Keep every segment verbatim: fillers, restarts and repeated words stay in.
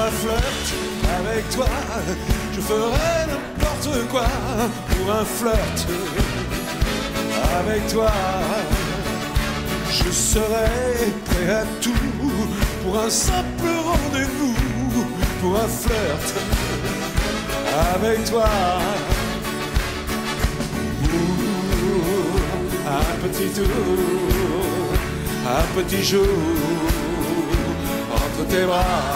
un flirt avec toi, je ferai n'importe quoi pour un flirt avec toi. Je serai prêt à tout pour un simple rendez-vous, pour un flirt avec toi. Ouh, un petit tour, un petit jour entre tes bras.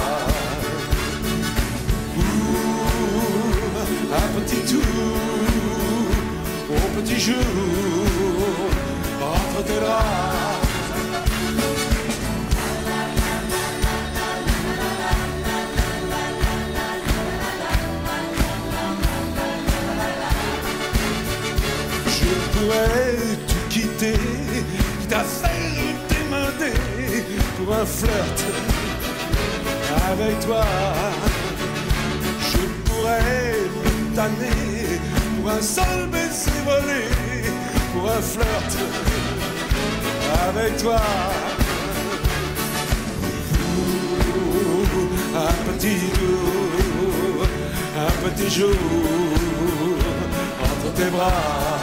Ouh, un petit tour, au petit jour entre tes bras. Je pourrais tout quitter, quitte à faire démander pour un flirt avec toi. Je pourrais me tanner pour un seul baiser volé, pour un flirt avec toi. Ouh, un petit jour, un petit jour entre tes bras.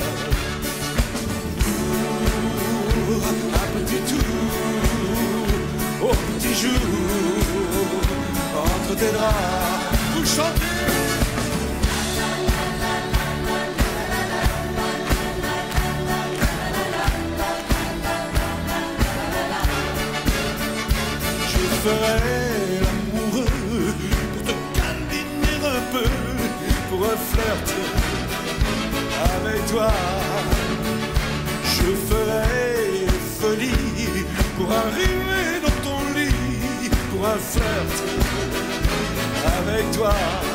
Ouh, un petit tour, au petit jour entre tes draps. Vous chantez. Je ferai l'amoureux pour te câliner un peu, pour un flirt avec toi. Je ferai folie pour arriver dans ton lit, pour un flirt avec toi.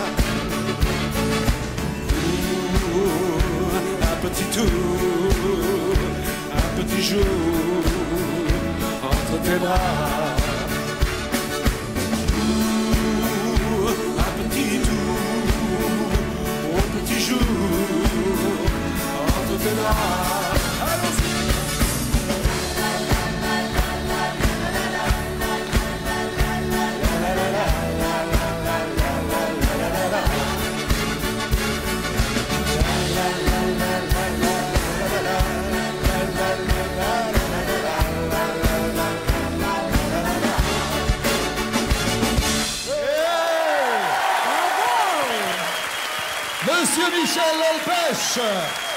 Ouh, un petit tour, un petit jour entre tes bras. Un petit tour, au petit jour entre tes bras. Allons-y. Monsieur Michel Delpech.